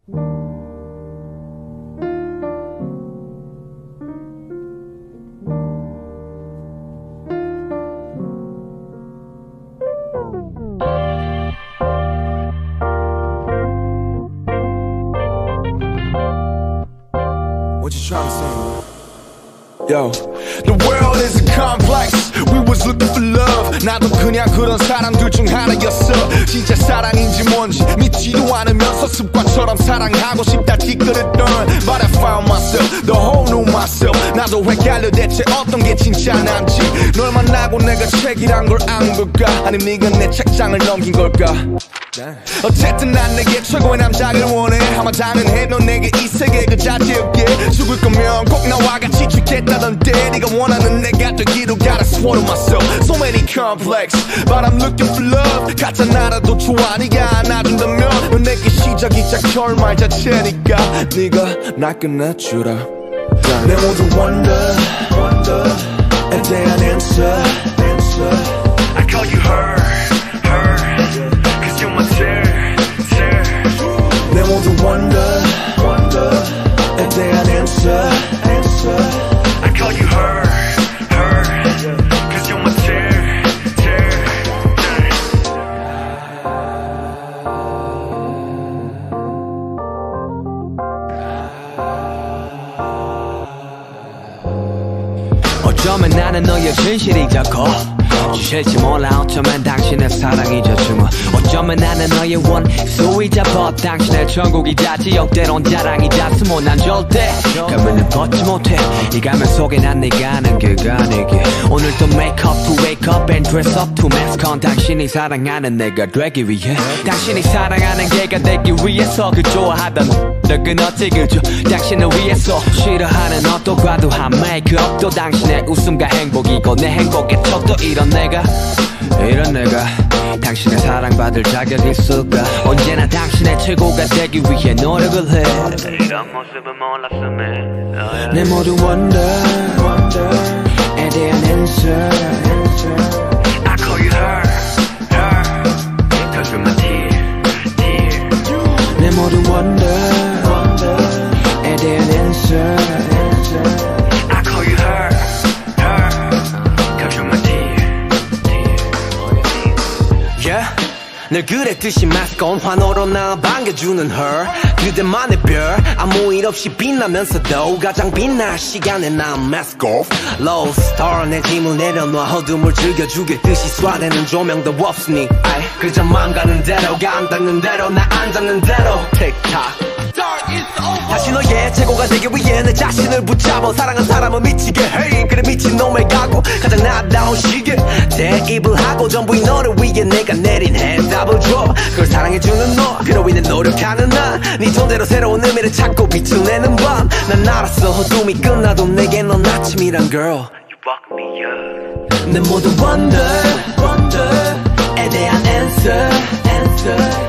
What you trying to say? Yo, the world is a complex. We was looking for love. 나도 그냥 그런 사람들 중 하나였어. 진짜 사랑인지 뭔지 믿지도 않으면서 습관처럼 사랑하고 싶다 뒤끝했던 But I found myself, the whole new myself. 나도 헷갈려 대체 어떤 게 진짜 난지. 널 만나고 내가 책이란 걸 안 걸까? 아님 네가 내 책장을 넘긴 걸까? 어쨌든 난 내게 최고의 남자를 원해. 아마 당연해 넌 내게 이 세계 그 자체였게. 죽을 거면 꼭 나와 같이 죽겠다던데. 네가 원하는 내가 되기로 gotta swallow myself. So many complex but I'm looking for love. 가짜 나라도 좋아 네가 안아준다면 넌 내게 시작이자 결말 자체니까 네가 날 끝내주라. 내 모든 wonder 에 대한 answer I call you her 내 모든 wonder 에 대한 answer I call you her Cause you're my tear 어쩌면 나는 너의 진실이 더 커 주실지 몰라 어쩌면 당신의 사랑이자 증오 어쩌면 나는 너의 원수이자 벗 당신의 천국이자 지역대론 자랑이자 스모 난 절대 가면을 벗지 못해 이 가면 속에 난 네가 아는 그가 아니게 오늘도 make up to wake up and dress up to mask on 당신이 사랑하는 내가 되기 위해 당신이 사랑하는 걔가 되기 위해서 그 좋아하던 너 끊었지 그저 당신을 위해서 싫어하는 어떤 과도한 메이크업도 당신의 웃음과 행복이고 내 행복의 척도 이런 내가 당신의 사랑받을 자격이 있을까 언제나 당신의 최고가 되기 위해 노력을 해 이런 모습은 몰랐음에 내 모든 wonder에 대한 answer I call you her Cause you're my tear 내 모든 wonder에 대한 answer I call you her Cause you're my tear Yeah 늘 그랬듯이 mask on 환호로 나 반겨주는 her 그대만의 별 아무 일 없이 빛나면서도 가장 빛날 시간에 난 mask off low star 내 짐을 내려놔 어둠을 즐겨주겠듯이 쏴대는 조명도 없으니 그저 맘 가는 대로 간다는 대로 나 앉았는 대로 틱탁 다시 너의 최고가 되기 위해 내 자신을 붙잡아 사랑한 사람은 미치게 해 그래 미친놈의 각오 가장 나다운 시계 대입을 하고 전부 이 너를 위해 내가 내린 해답을 줘 그걸 사랑해주는 너 그로 인해 노력하는 나 네 손대로 새로운 의미를 찾고 빛을 내는 밤 난 알았어 어둠이 끝나도 내게 넌 아침이란 girl You woke me up 내 모든 wonder에 대한 answer